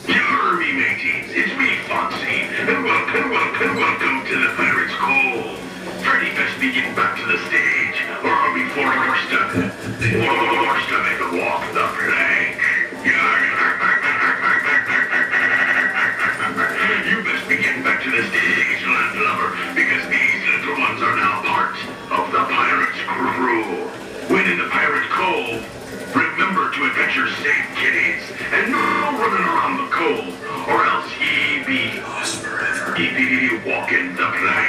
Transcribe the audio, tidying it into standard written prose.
Army mateys, it's me, Foxy, and welcome to the Pirate's Cove. Freddy best be getting back to the stage, or I'll be forced to make him walk the plank. You best be getting back to the stage, landlubber, because these little ones are now part of the Pirate's crew. When in the Pirate Cove, remember to adventure safe, kiddies, and no running around the cove, or else ye be lost forever. Ye be walking the plank.